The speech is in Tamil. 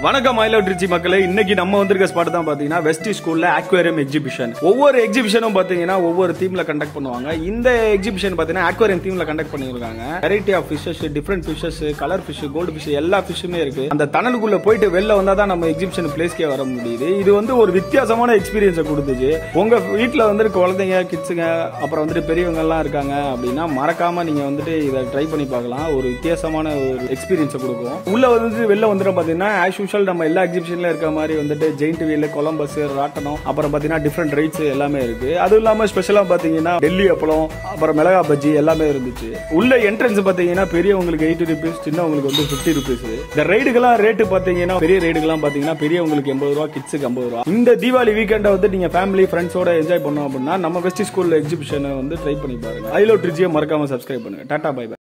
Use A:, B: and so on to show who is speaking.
A: வணக்கம் Trichy மக்களே. இன்னைக்கு நம்ம வந்திருக்க ஸ்பாட் தான் பாத்தீங்கன்னா வெஸ்ட்ரி ஸ்கூல்ல aquarium exhibition. ஒவ்வொரு எக்ஸிபிஷனும் பாத்தீங்கன்னா ஒவ்வொரு தீம்ல கண்டக்ட் பண்ணுவாங்க. இந்த எக்ஸிபிஷன் பாத்தீங்கன்னா aquarium தீம்ல கண்டக்ட் பண்ணிருக்காங்க. Variety of fishes, different fishes, colour fish, gold fish எல்லா ஃபிஷ்ஷுமே இருக்கு. அந்த டனலுக்குள்ள போயிட்டு வெளில வந்தா தான் நம்ம எக்ஸிபிஷன் பிளேஸ்க்கே வர முடியுது. இது வந்து ஒரு வித்தியாசமான எக்ஸ்பீரியன்ஸை கொடுத்துச்சு. உங்க வீட்டுல வந்து குழந்தைங்க, கிட்ஸுங்க, அப்புறம் வந்துட்டு பெரியவங்க எல்லாம் இருக்காங்க அப்படின்னா மறக்காம நீங்க வந்துட்டு இதை ட்ரை பண்ணி பார்க்கலாம். ஒரு வித்தியாசமான ஒரு எக்ஸ்பீரியன்ஸை கொடுக்கும். உள்ள வந்து வெளில வந்துட்டு பாத்தீங்கன்னா நம்ம எல்லா எக்ஸிபிஷன்ல இருக்க மாதிரி வந்துட்டு ஜெயிண்ட் வீல், கொலம்பஸ், ராட்டனம், அப்புறம் பாத்தீங்கன்னா டிஃபரெண்ட் ரைட்ஸ் எல்லாமே இருக்கு. அதுவும் இல்லாம ஸ்பெஷலா பாத்தீங்கன்னா டெல்லி அப்பளம், அப்புறம் மிளகா பஜ்ஜி எல்லாமே இருந்துச்சு. உள்ள என்ட்ரன்ஸ் பாத்தீங்கன்னா பெரியவங்களுக்கு 80 rupees, சின்னவங்களுக்கு வந்து 50 rupees. இந்த ரைடுக்கெல்லாம் ரேட்டு பாத்தீங்கன்னா பெரிய ரைடுக்கெல்லாம் பாத்தீங்கன்னா பெரியவங்களுக்கு 80 ரூபா, கிட்ஸுக்கு 50 ரூபா. இந்த தீபாவளி வீக்கெண்டை வந்து நீங்க ஃபேமிலி ஃப்ரெண்ட்ஸோட என்ஜாய் பண்ணோம் அப்படின்னா நம்ம வெஸ்ட்ரி ஸ்கூல்ல எக்ஸிபிஷனை வந்து ட்ரை பண்ணி பாருங்க. Trichy மறக்காம சப்ஸ்கிரைப் பண்ணுங்க. Tata, bye by.